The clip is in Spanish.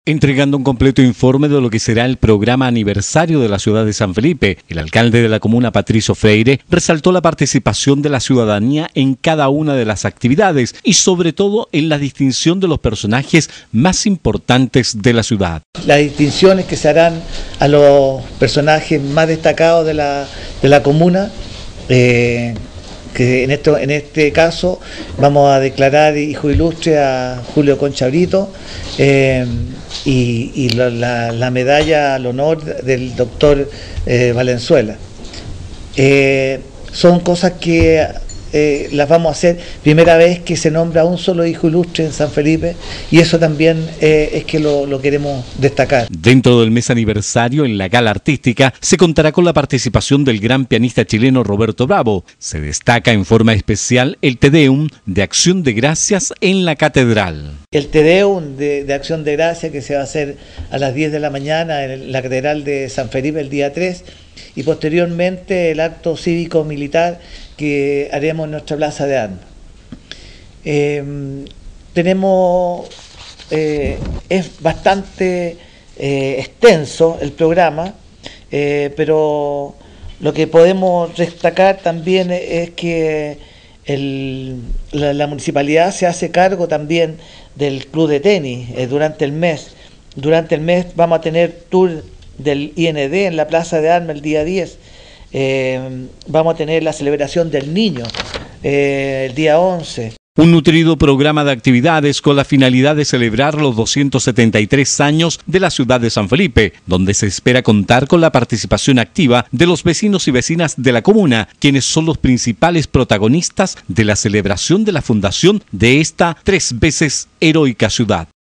Entregando un completo informe de lo que será el programa aniversario de la ciudad de San Felipe, el alcalde de la comuna, Patricio Freire, resaltó la participación de la ciudadanía en cada una de las actividades y sobre todo en la distinción de los personajes más importantes de la ciudad. Las distinciones que se harán a los personajes más destacados de la comuna, que en este caso vamos a declarar hijo ilustre a Julio Concha Brito, y la medalla al honor del doctor Valenzuela. Son cosas que las vamos a hacer primera vez que se nombra un solo hijo ilustre en San Felipe, y eso también es que lo queremos destacar. Dentro del mes aniversario, en la gala artística, se contará con la participación del gran pianista chileno Roberto Bravo. Se destaca en forma especial el Te Deum de Acción de Gracias en la Catedral. El Te Deum de Acción de Gracias, que se va a hacer a las 10 de la mañana en la Catedral de San Felipe el día 3, y posteriormente el acto cívico-militar que haremos en nuestra plaza de armas. Es bastante extenso el programa, pero lo que podemos destacar también es que la municipalidad se hace cargo también del club de tenis durante el mes. Durante el mes vamos a tener tour del IND en la Plaza de Armas el día 10. Vamos a tener la celebración del niño el día 11. Un nutrido programa de actividades con la finalidad de celebrar los 273 años de la ciudad de San Felipe, donde se espera contar con la participación activa de los vecinos y vecinas de la comuna, quienes son los principales protagonistas de la celebración de la fundación de esta 3 veces heroica ciudad.